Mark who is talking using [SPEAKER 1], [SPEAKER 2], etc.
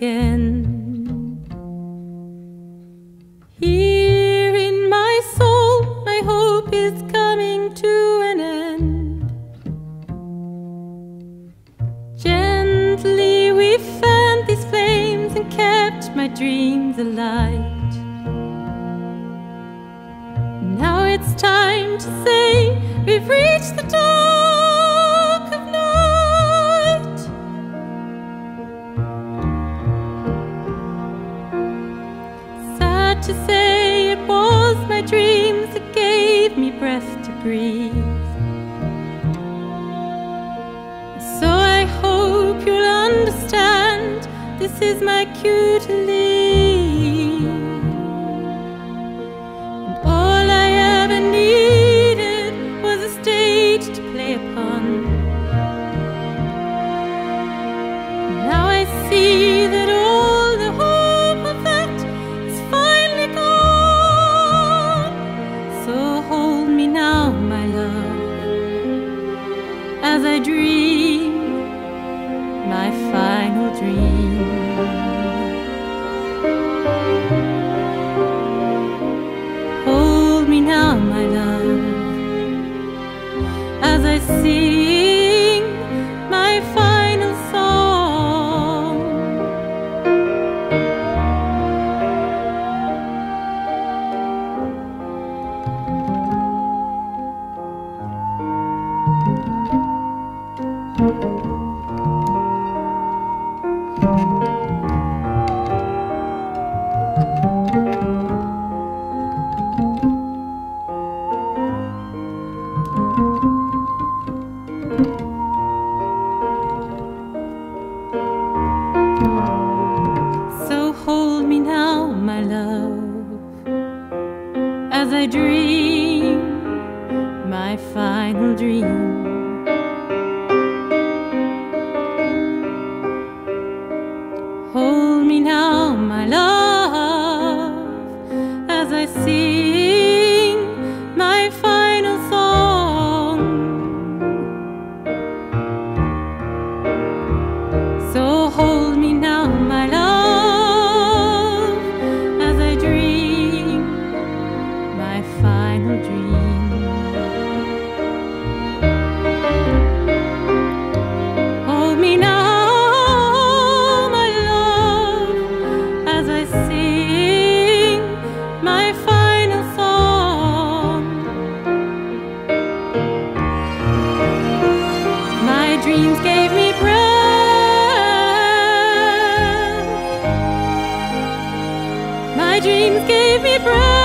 [SPEAKER 1] again. Here in my soul, my hope is coming to an end. Gently we fanned these flames and kept my dreams alight. Now it's time to say we've reached the dark of night. Sad to say, it was my dreams that gave me breath to breathe. So I hope you'll understand, this is my cue to leave. And all I ever needed was a stage to play upon. Now I see that all the hope of that is finally gone. So hold me now, my love, as I dream my final dream. Hold me now, my love, as I sing my final song. So hold me now, my love, as I dream my final dream. Hold me now, my love, as I sing my final song. So hold me now, my love, as I dream my final dream. Hold me now, my love, as I sing my final song. My dreams gave me breath. My dreams gave me breath.